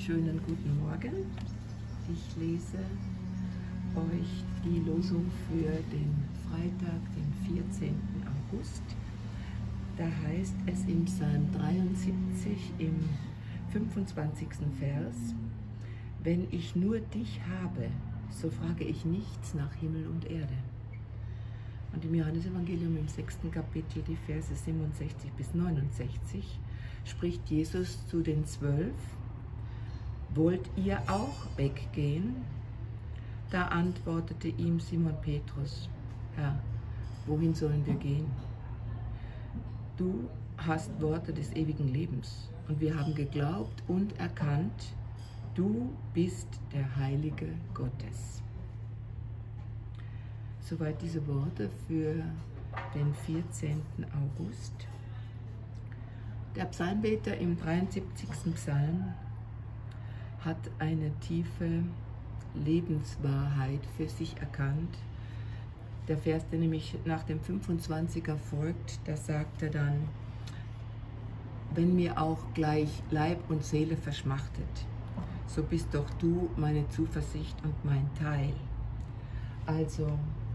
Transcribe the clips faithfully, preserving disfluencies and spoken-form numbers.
Schönen guten Morgen. Ich lese euch die Losung für den Freitag, den vierzehnten August. Da heißt es im Psalm dreiundsiebzig im fünfundzwanzigsten Vers: Wenn ich nur dich habe, so frage ich nichts nach Himmel und Erde. Und im Johannesevangelium im sechsten Kapitel, die Verse siebenundsechzig bis neunundsechzig, spricht Jesus zu den Zwölf: Wollt ihr auch weggehen? Da antwortete ihm Simon Petrus: Herr, wohin sollen wir gehen? Du hast Worte des ewigen Lebens, und wir haben geglaubt und erkannt, du bist der Heilige Gottes. Soweit diese Worte für den vierzehnten August. Der Psalmbeter im dreiundsiebzigsten Psalm hat eine tiefe Lebenswahrheit für sich erkannt. Der Vers, der nämlich nach dem fünfundzwanziger folgt, da sagt er dann: Wenn mir auch gleich Leib und Seele verschmachtet, so bist doch du meine Zuversicht und mein Teil. Also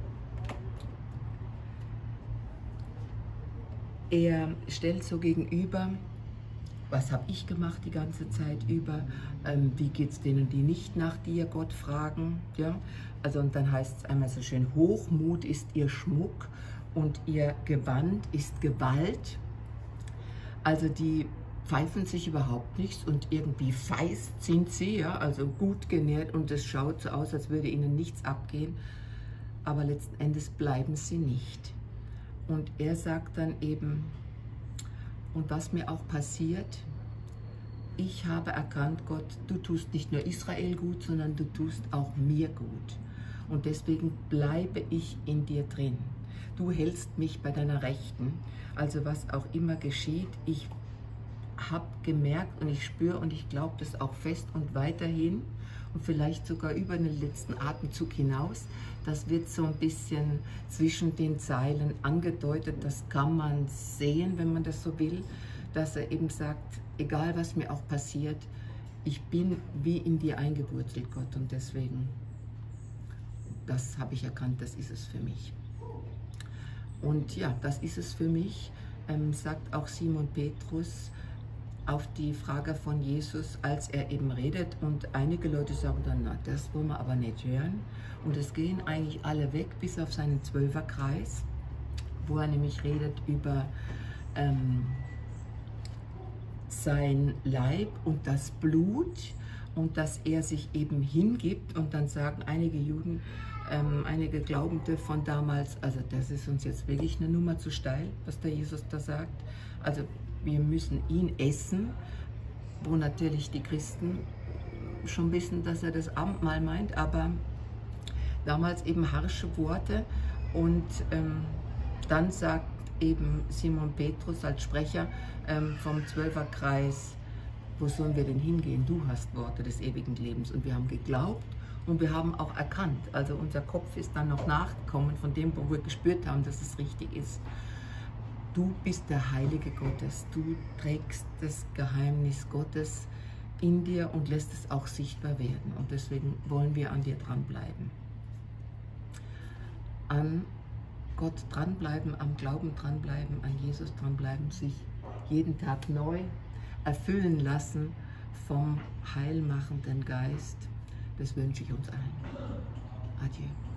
er stellt so gegenüber: Was habe ich gemacht die ganze Zeit über? Ähm, wie geht es denen, die nicht nach dir, Gott, fragen? Ja? Also, und dann heißt es einmal so schön: Hochmut ist ihr Schmuck und ihr Gewand ist Gewalt. Also die pfeifen sich überhaupt nichts und irgendwie feist sind sie, ja? Also gut genährt, und es schaut so aus, als würde ihnen nichts abgehen. Aber letzten Endes bleiben sie nicht. Und er sagt dann eben: Und was mir auch passiert, ich habe erkannt, Gott, du tust nicht nur Israel gut, sondern du tust auch mir gut. Und deswegen bleibe ich in dir drin. Du hältst mich bei deiner Rechten. Also was auch immer geschieht, ich habe gemerkt und ich spüre und ich glaube das auch fest und weiterhin und vielleicht sogar über den letzten Atemzug hinaus. Das wird so ein bisschen zwischen den Zeilen angedeutet, das kann man sehen, wenn man das so will, dass er eben sagt: Egal was mir auch passiert, ich bin wie in dir eingewurzelt, Gott, und deswegen, das habe ich erkannt, das ist es für mich. Und ja, das ist es für mich, ähm, sagt auch Simon Petrus auf die Frage von Jesus, als er eben redet, und einige Leute sagen dann: Na, das wollen wir aber nicht hören. Und es gehen eigentlich alle weg, bis auf seinen Zwölferkreis, wo er nämlich redet über ähm, sein Leib und das Blut und dass er sich eben hingibt. Und dann sagen einige Juden, ähm, einige Glaubende von damals: Also das ist uns jetzt wirklich eine Nummer zu steil, was der Jesus da sagt. Also wir müssen ihn essen, wo natürlich die Christen schon wissen, dass er das Abendmahl meint, aber damals eben harsche Worte. Und ähm, dann sagt eben Simon Petrus als Sprecher ähm, vom Zwölferkreis: Wo sollen wir denn hingehen? Du hast Worte des ewigen Lebens. Und wir haben geglaubt und wir haben auch erkannt. Also unser Kopf ist dann noch nachgekommen von dem, wo wir gespürt haben, dass es richtig ist. Du bist der Heilige Gottes, du trägst das Geheimnis Gottes in dir und lässt es auch sichtbar werden. Und deswegen wollen wir an dir dranbleiben. An Gott dranbleiben, am Glauben dranbleiben, an Jesus dranbleiben, sich jeden Tag neu erfüllen lassen vom heilmachenden Geist. Das wünsche ich uns allen. Adieu.